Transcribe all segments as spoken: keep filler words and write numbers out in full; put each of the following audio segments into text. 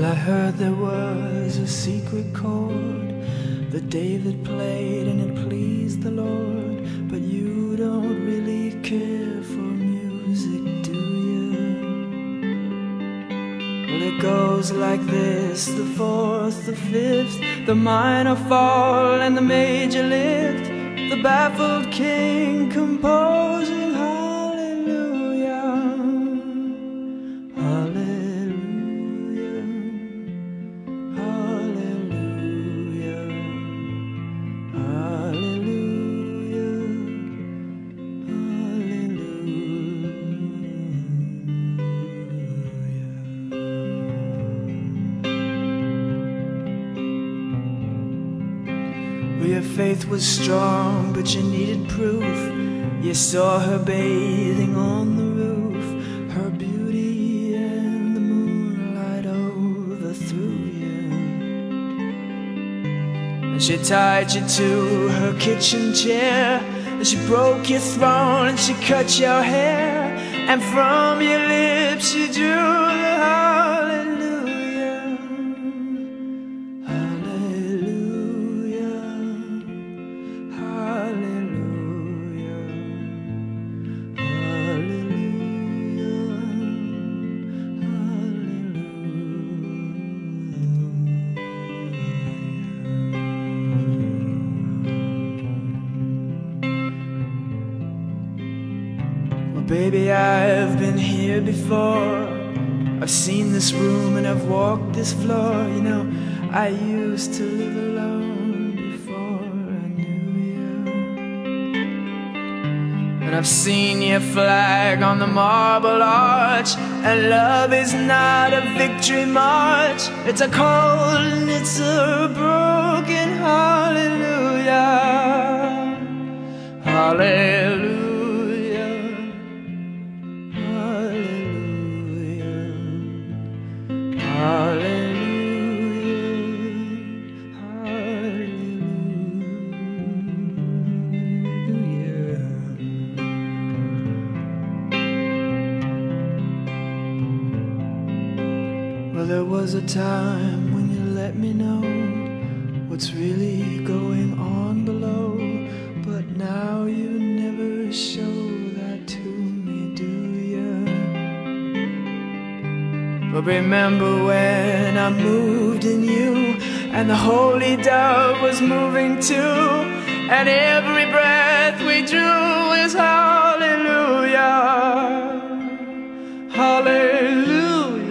I heard there was a secret chord that David played and it pleased the Lord. But you don't really care for music, do you? Well, it goes like this: the fourth, the fifth, the minor fall and the major lift, the baffled king composing hallelujah, hallelujah, hallelujah, hallelujah, hallelujah. Well, your faith was strong, but you needed proof. You saw her bathing on the roof, her beauty and the moonlight overthrew you. And she tied you to her kitchen chair, and she broke your throne and she cut your hair, and from your lips she drew the hallelujah, hallelujah, hallelujah, hallelujah. Well, baby, I've been here before. I've seen this room and I've walked this floor. You know, I used to live alone before I knew you. And I've seen your flag on the marble arch, and love is not a victory march. It's a cold and it's a broken hallelujah, hallelujah. Well, there was a time when you let me know what's really going on below, but now you never show that to me, do you? But remember when I moved in you, and the holy dove was moving too, and every breath we drew is hallelujah, hallelujah.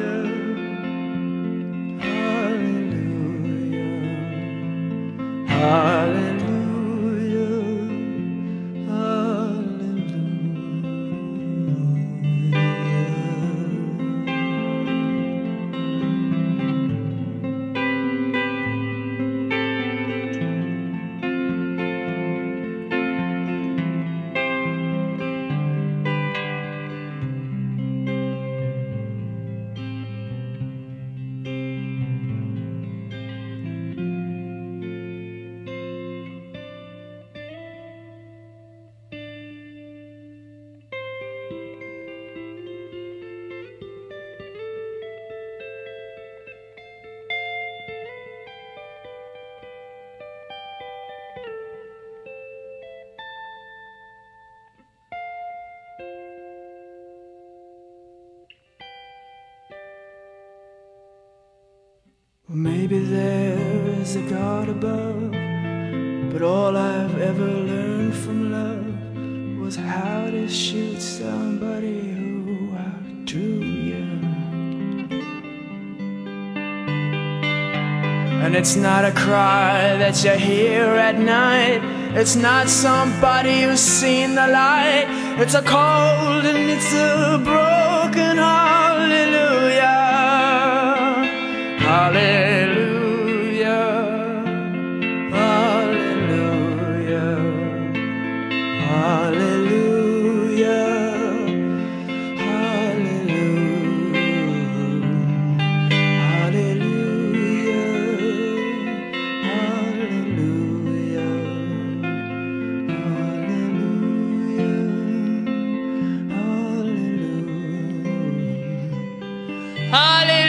Hallelujah, well, maybe there is a God above, but all I've ever learned from love was how to shoot somebody who outdrew you. And it's not a cry that you hear at night, it's not somebody who's seen the light. It's a cold and it's a broken hallelujah, hallelujah, hallelujah, hallelujah, hallelujah, hallelujah, hallelujah, hallelujah.